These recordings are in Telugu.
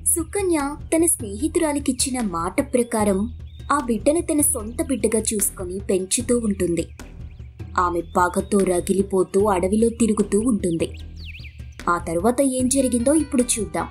సుకన్య తన స్నేహితురాలికిచ్చిన మాట ప్రకారం ఆ బిడ్డను తన సొంత బిడ్డగా చూసుకొని పెంచుతూ ఉంటుంది. ఆమె పగతో రగిలిపోతూ అడవిలో తిరుగుతూ ఉంటుంది. ఆ తరువాత ఏం జరిగిందో ఇప్పుడు చూద్దాం.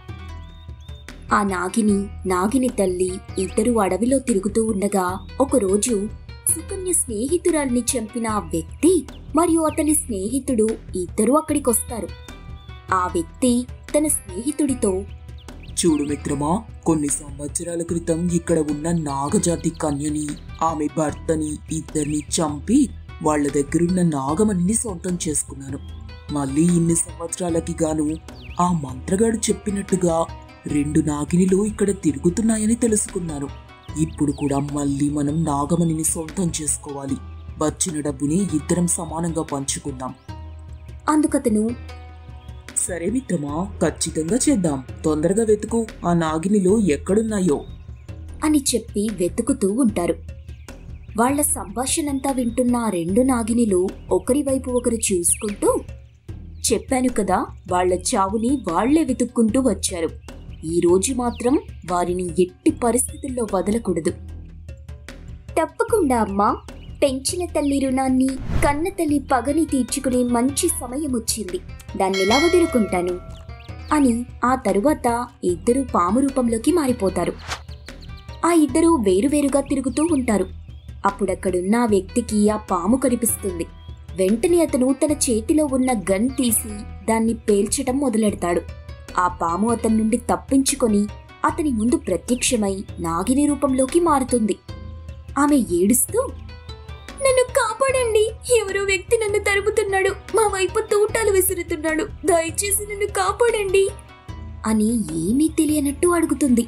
ఆ నాగిని తల్లి ఇద్దరు అడవిలో తిరుగుతూ ఉండగా ఒకరోజు సుకన్య స్నేహితురాల్ని చంపిన ఆ వ్యక్తి మరియు అతని స్నేహితుడు ఇద్దరూ అక్కడికొస్తారు. ఆ వ్యక్తి తన స్నేహితుడితో, చూడు మిత్రమా, కొన్ని సంవత్సరాల క్రితం ఇక్కడ ఉన్న నాగజాతి కన్యని, ఆమె భర్తని ఇద్దరిని చంపి వాళ్ల దగ్గరున్న నాగమణిని సొంతం చేసుకున్నాను. మళ్ళీ ఇన్ని సంవత్సరాలకి గాను ఆ మంత్రగాడు చెప్పినట్టుగా 2 నాగినిలు ఇక్కడ తిరుగుతున్నాయని తెలుసుకున్నాను. ఇప్పుడు కూడా మళ్ళీ మనం నాగమణిని సొంతం చేసుకోవాలి. వచ్చిన డబ్బుని ఇద్దరం సమానంగా పంచుకుందాం. అందుకతను, సరే మిత్రమా, ఖచ్చితంగా చేద్దాం. తొందరగా వెతుకు, ఆ నాగినిలు ఎక్కడున్నాయో అని చెప్పి వెతుకుతూ ఉంటారు. వాళ్ల సంభాషణంతా వింటున్న ఆ 2 నాగినిలు ఒకరి వైపు ఒకరు చూసుకుంటూ, చెప్పాను కదా, వాళ్ల చావుని వాళ్లే వెతుక్కుంటూ వచ్చారు. ఈ రోజు మాత్రం వారిని ఎట్టి పరిస్థితుల్లో వదలకూడదు. తప్పకుండా అమ్మా, పెంచిన తల్లి రుణాన్ని, కన్న తల్లి పగని తీర్చుకునే మంచి సమయం వచ్చింది. దాన్నెలా వదులుకుంటాను అని ఆ తరువాత ఇద్దరు పాము రూపంలోకి మారిపోతారు. ఆ ఇద్దరూ వేరువేరుగా తిరుగుతూ ఉంటారు. అప్పుడక్కడున్న ఆ వ్యక్తికి ఆ పాము కనిపిస్తుంది. వెంటనే అతను తన చేతిలో ఉన్న గన్ తీసి దాన్ని పేల్చటం మొదలెడతాడు. ఆ పాము అతని నుండి తప్పించుకొని అతని ముందు ప్రత్యక్షమై నాగిని రూపంలోకి మారుతుంది. ఆమె ఏడుస్తూ, నన్ను కాపాడండి, ఎవరో వ్యక్తి నన్ను తరుముతున్నాడు, మా వైపు తూటాలు విసురుతున్నాడు, దయచేసి నన్ను కాపాడండి అని ఏమీ తెలియనట్టు అడుగుతుంది.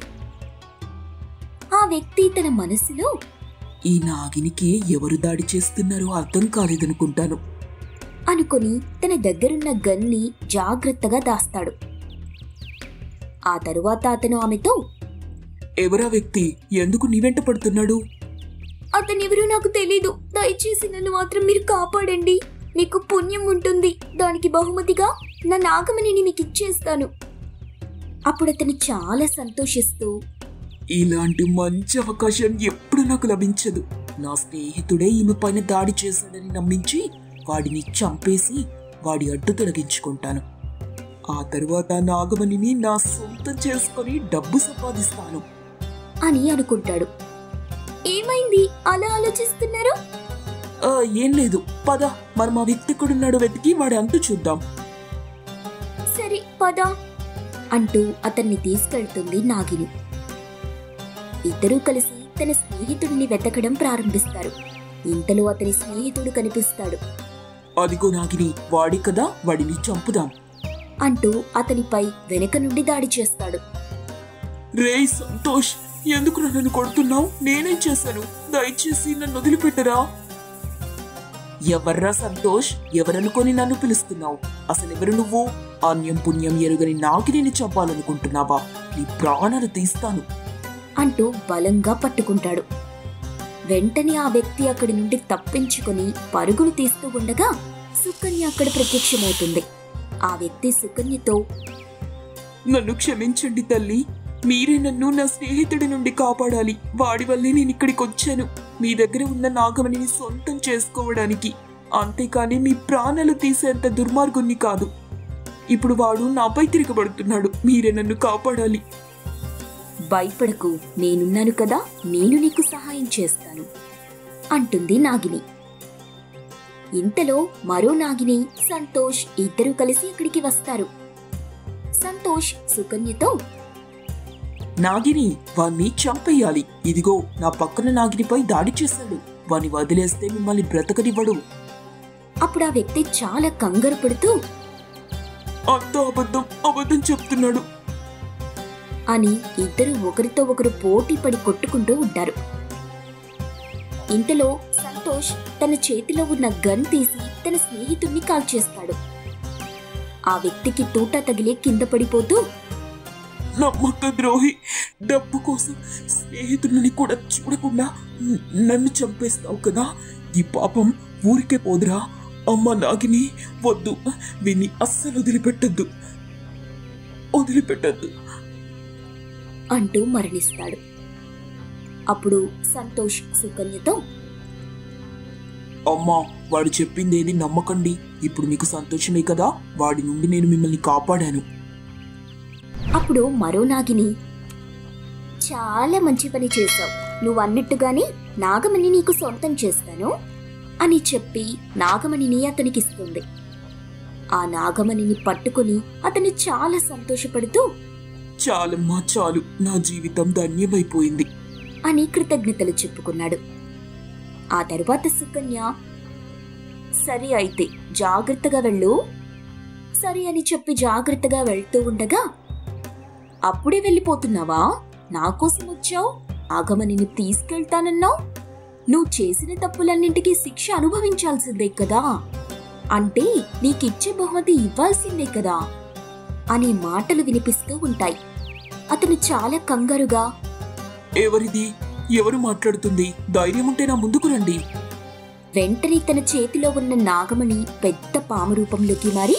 ఆ వ్యక్తి తన మనసులో, ఈ నాగినికి ఎవరు దాడి చేస్తున్నారో అర్థం కాలేదనుకుంటాను అనుకొని తన దగ్గరున్న గన్ని జాగ్రత్తగా దాస్తాడు. ఆ తరువాత అతను ఆమెతో, ఎవరా వ్యక్తి, ఎందుకు నీ వెంట పడుతున్నాడు? అతనెవరో నాకు తెలీదు, దయచేసి నన్ను మాత్రం మీరు కాపాడండి, మీకు పుణ్యం ఉంటుంది, దానికి బహుమతిగా నా నాగమణిని మీకు ఇచ్చేస్తాను. అప్పుడతను చాలా సంతోషిస్తూ, ఇలాంటి మంచి అవకాశం ఎప్పుడు నాకు లభించదు. నా స్నేహితుడే ఈమె పైన దాడి చేశాడని నమ్మించి వాడిని చంపేసి వాడి అడ్డు తొలగించుకుంటాను. ఆ తరువాత నాగమణిని నా సొంతం చేసుకుని డబ్బు సంపాదిస్తాను అని అనుకుంటాడు. ఏమైంది అలా ఆలోచిస్తున్నారు? ఏం లేదు, పద, మనం ఆ వ్యక్తి ఎక్కడున్నాడో వెతికి వాడి అంతు చూద్దాం. సరే పద అంటూ అతన్ని తీసుకెళ్తుంది నాగిని. ఇద్దరూ కలిసి తన స్నేహితుడిని వెతకడం ప్రారంభిస్తారు. ఇంతలో అతని స్నేహితుడు కనిపిస్తాడు. అదిగో నాగిని, వాడి కదా, వాడిని చంపుదాం అంటూ అతనిపై వెనక నుండి దాడి చేస్తాడు. రేయ్ సంతోష్, ఎందుకు నన్ను కొడుతున్నావు? నేనేం చేశాను? దయచేసి నన్ను వదిలిపెట్టరా. ఎవర్రా సంతోష్, ఎవరనుకొని నన్ను పిలుస్తున్నావు? అసలెవరు నువ్వు? అన్యం పుణ్యం ఎరుగని నాగిని చంపాలనుకుంటున్నావా? నీ ప్రాణాలు తీస్తాను అంటూ బలంగా పట్టుకుంటాడు. వెంటనే ఆ వ్యక్తి అక్కడి నుండి తప్పించుకొని పరుగులు తీస్తూ ఉండగా సుకన్య అక్కడ ప్రత్యక్షమవుతుంది. ఆ వ్యక్తి సుకన్యతో, నన్ను క్షమించండి తల్లి, మీరే నన్ను నా స్నేహితుడి నుండి కాపాడాలి. వాడి వల్లే నేను ఇక్కడికి వచ్చాను, మీ దగ్గర ఉన్న నాగమణిని సొంతం చేసుకోవడానికి. అంతేకాని మీ ప్రాణాలు తీసేంత దుర్మార్గుణ్ణి కాదు. ఇప్పుడు వాడు నాపై తిరగబడుతున్నాడు, మీరే నన్ను కాపాడాలి. భయపడకు, నేనున్నాను కదా, నేను నీకు సహాయం చేస్తాను అంటుంది నాగిని. ఇంతలో మరో నాగిని, సంతోష్ ఇద్దరూ కలిసి ఇక్కడికి వస్తారు. సంతోష్ సుకన్యతో, నాగిని, వాణ్ణి చంపేయాలి. ఇదిగో నా పక్కన నాగినిపై దాడి చేశాడు, వాణ్ణి వదిలేస్తే మిమ్మల్ని బ్రతకనివ్వడు. అప్పుడు ఆ వ్యక్తి చాలా కంగారు పడుతూ, అంత అబద్ధం చెప్తున్నాడు అని ఇద్దరు ఒకరితో ఒకరు పోటీ పడి కొట్టుకుంటూ ఉంటారు. ఇంతలో సంతోష్ తన చేతిలో ఉన్న గన్ తీసి తన స్నేహితుడిని కాల్చేస్తాడు. ఆ వ్యక్తికి తూటా తగిలి కింద పడిపోతూ, నమ్మక ద్రోహి, డబ్బు కోసం స్నేహితుడిని కూడా చూడకుండా నన్ను చంపేస్తావు కదా, ఈ పాపం ఊరికే పోదురా. అమ్మ నాగిని, వద్దు, వీన్ని అస్సలు వదిలిపెట్టద్దు. అంటూ మరణిస్తాడు. అప్పుడు సంతోష్ సుకన్యతో, అమ్మా, వాడు చెప్పిందేది నమ్మకండి. ఇప్పుడు మీకు సంతోషమే కదా, వాడి నుండి నేను మిమ్మల్ని కాపాడాను. అప్పుడు మరో నాగిని, చాలా మంచి పని చేశావు, నువ్వన్నట్టుగానే నాగమణి నీకు సొంతం చేస్తాను అని చెప్పి నాగమణిని అతనికిస్తుంది. ఆ నాగమణిని పట్టుకుని అతను చాలా సంతోషపడుతూ, చాలమ్మా చాలు, నా జీవితం ధన్యమైపోయింది అని కృతజ్ఞతలు చెప్పుకున్నాడు. ఆ తరువాత సుకన్య, సరే అయితే జాగ్రత్తగా వెళ్ళు, సరే అని చెప్పి జాగ్రత్తగా వెళ్తూ ఉండగా, అప్పుడే వెళ్ళిపోతున్నావా, నా కోసం వచ్చావు, నాగమణిని తీసుకెళ్తానన్నావు, నువ్వు చేసిన తప్పులన్నింటికీ శిక్ష అనుభవించాల్సిందే కదా, అంటే నీకిచ్చే బహుమతి ఇవ్వాల్సిందే కదా అనే మాటలు వినిపిస్తూ ఉంటాయి. అతను చాలా కంగారుగా, ఎవరిది, ఎవరు మాట్లాడుతుంది, ధైర్యం ఉంటే నా ముందుకు రండి. వెంటనే తన చేతిలో ఉన్న నాగమణి పెద్ద పాము రూపంలోకి మారి,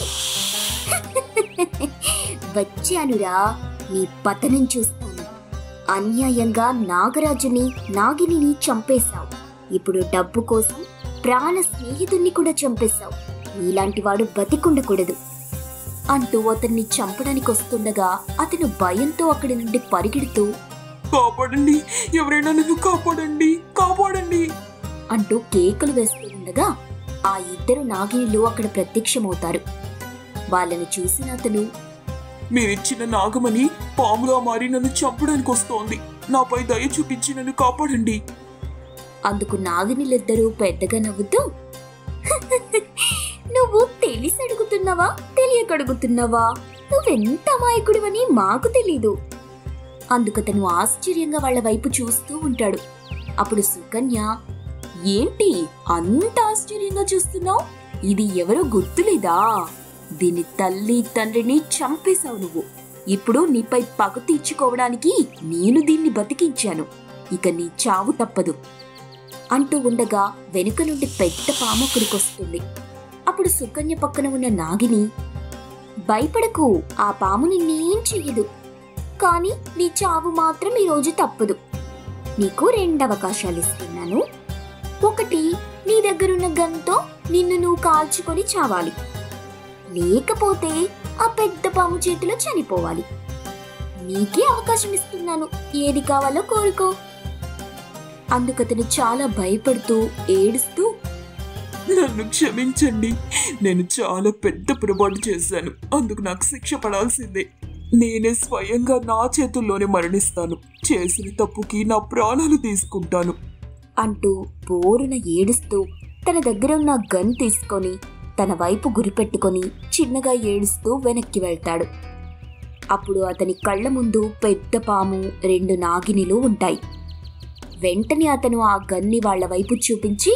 వచ్చానురా, నీ పతనం చూస్తాను, అన్యాయంగా నాగరాజుని నాగిని చంపేశావు, ఇప్పుడు డబ్బు కోసం ప్రాణ స్నేహితుణ్ణి కూడా చంపేశావు, నీలాంటి వాడు బతికుండకూడదు అంటూ అతన్ని చంపడానికి వస్తుండగా అతను భయంతో అక్కడి నుండి పరిగెడుతూ, కాపాడండి, ఎవరైనా నన్ను కాపాడండి, కాపాడండి అంటూ కేకలు వేస్తూ ఉండగా ఆ ఇద్దరు నాగినులు అక్కడ ప్రత్యక్షమవుతారు. వాళ్ళని చూసిన అతను, మీరిచ్చిన నాగమణి పాముగా మారి నన్ను చంపడానికి వస్తోంది, నాపై దయ చూపించి నన్ను కాపాడండి. అందుకు నాగినులిద్దరూ పెద్దగా నవ్వుతూ, నువ్వు తెలిసి అడుగుతున్నావా, తెలియక అడుగుతున్నావా, నువ్వెంత అమాయకుడివని మాకు తెలీదు. అందుకతను ఆశ్చర్యంగా వాళ్ల వైపు చూస్తూ ఉంటాడు. అప్పుడు సుకన్య, ఏంటి అంత ఆశ్చర్యంగా చూస్తున్నావు, ఇది ఎవరో గుర్తులేదా, దీని తల్లి తండ్రిని చంపేశావు నువ్వు, ఇప్పుడు నీపై పగ తీర్చుకోవడానికి నేను దీన్ని బతికించాను, ఇక నీ చావు తప్పదు అంటూ ఉండగా వెనుక నుండి పెద్ద పాము అక్కడికొస్తుంది. అప్పుడు సుకన్య పక్కన ఉన్న నాగిని, భయపడకు, ఆ పాము నిన్నేం చెయ్యదు, కానీ నీ చావు మాత్రం ఈరోజు తప్పదు, నీకు 2 అవకాశాలు ఇస్తున్నాను, ఒకటి నీ దగ్గరున్న గన్తో నిన్ను నువ్వు కాల్చుకొని చావాలి, లేకపోతే ఆ పెద్ద పాము చేతిలో చనిపోవాలి, నీకే అవకాశం ఇస్తున్నాను, ఏది కావాలో కోరుకో. అందుకతను చాలా భయపడుతూ ఏడుస్తూ, నన్ను క్షమించండి, నేను చాలా పెద్ద పొరపాటు చేశాను, అందుకు నాకు శిక్ష పడాల్సిందే, నేనే స్వయంగా నా చేతుల్లోనే మరణిస్తాను, చేసిన తప్పుకి నా ప్రాణాలు తీసుకుంటాను అంటూ బోరున ఏడుస్తూ తన దగ్గర ఉన్న గన్ తీసుకొని తన వైపు గురిపెట్టుకొని చిన్నగా ఏడుస్తూ వెనక్కి వెళ్తాడు. అప్పుడు అతని కళ్ళ ముందు పెద్ద పాము 2 నాగినిలు ఉంటాయి. వెంటనే అతను ఆ గన్ని వాళ్ల వైపు చూపించి,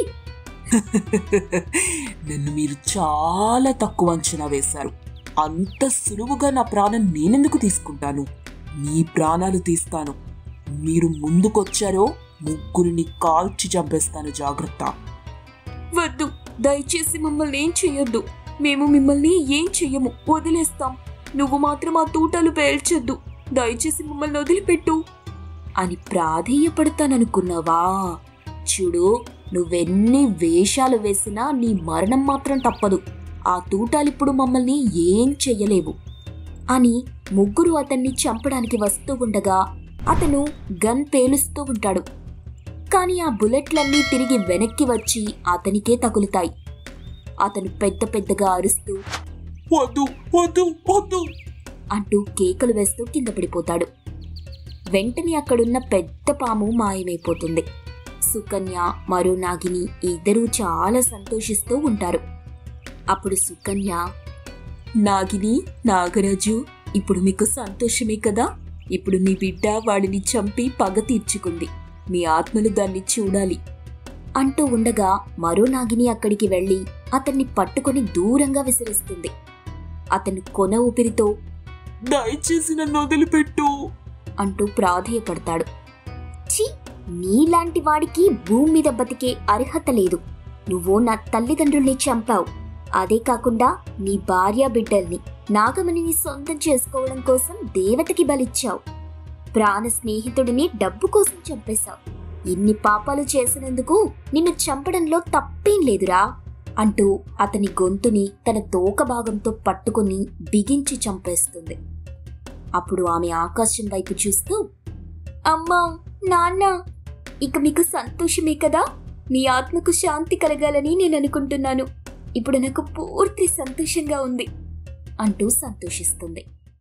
నన్ను మీరు చాలా తక్కువ అంచనా వేశారు, అంత సులువుగా నా ప్రాణం నేనెందుకు తీసుకుంటాను, మీ ప్రాణాలు తీస్తాను, మీరు ముందుకొచ్చారో ముగ్గురిని కాల్చి చంపేస్తాను, జాగ్రత్త. వద్దు, దయచేసి మమ్మల్ని ఏం చెయ్యొద్దు, మేము మిమ్మల్ని ఏం చెయ్యము, వదిలేస్తాం, నువ్వు మాత్రం ఆ తూటాలు పేల్చొద్దు, దయచేసి మమ్మల్ని వదిలిపెట్టు అని ప్రాధేయపడతాననుకున్నావా, చూడు, నువ్వెన్ని వేషాలు వేసినా నీ మరణం మాత్రం తప్పదు, ఆ తూటాలిప్పుడు మమ్మల్ని ఏం చెయ్యలేవు అని ముగ్గురు అతన్ని చంపడానికి వస్తూ ఉండగా అతను గన్ పేలుస్తూ ఉంటాడు. కాని ఆ బుల్లెట్లన్నీ తిరిగి వెనక్కి వచ్చి అతనికే తగులుతాయి. అతను పెద్ద పెద్దగా అరుస్తూ, వద్దు వద్దు వద్దు అంటూ కేకలు వేస్తూ కింద పడిపోతాడు. వెంటనే అక్కడున్న పెద్ద పాము మాయమైపోతుంది. సుకన్య, మరో నాగిని ఇద్దరూ చాలా సంతోషిస్తూ ఉంటారు. అప్పుడు సుకన్య, నాగిని, నాగరాజు, ఇప్పుడు మీకు సంతోషమే కదా, ఇప్పుడు మీ బిడ్డ వాడిని చంపి పగ తీర్చుకుంది, మీ ఆత్మలు దాన్ని చూడాలి అంటూ ఉండగా మరో నాగిని అక్కడికి వెళ్లి అతన్ని పట్టుకొని దూరంగా విసిరేస్తుంది. అతను కొన ఊపిరితో, దయచేసి నన్ను వదిలిపెట్టు అంటూ ప్రాధేయపడతాడు. ఛీ, నీలాంటి వాడికి భూమి మీద బతికే అర్హత లేదు, నువ్వు నా తల్లిదండ్రుల్ని చంపావు, అదే కాకుండా నీ భార్య బిడ్డల్ని నాగమణిని సొంతం చేసుకోవడం కోసం దేవతకి బలిచ్చావు, ప్రాణ స్నేహితుడిని డబ్బు కోసం చంపేశావు. ఇన్ని పాపాలు చేసినందుకు నిన్ను చంపడంలో తప్పేం లేదురా అంటూ అతని గొంతుని తన తోక భాగంతో పట్టుకుని బిగించి చంపేస్తుంది. అప్పుడు ఆమె ఆకాశం వైపు చూస్తూ, అమ్మా, నాన్న, ఇక మీకు సంతోషమే కదా? మీ ఆత్మకు శాంతి కలగాలని నేను అనుకుంటున్నాను. ఇప్పుడు నాకు పూర్తి సంతోషంగా ఉంది అంటూ సంతోషిస్తుంది.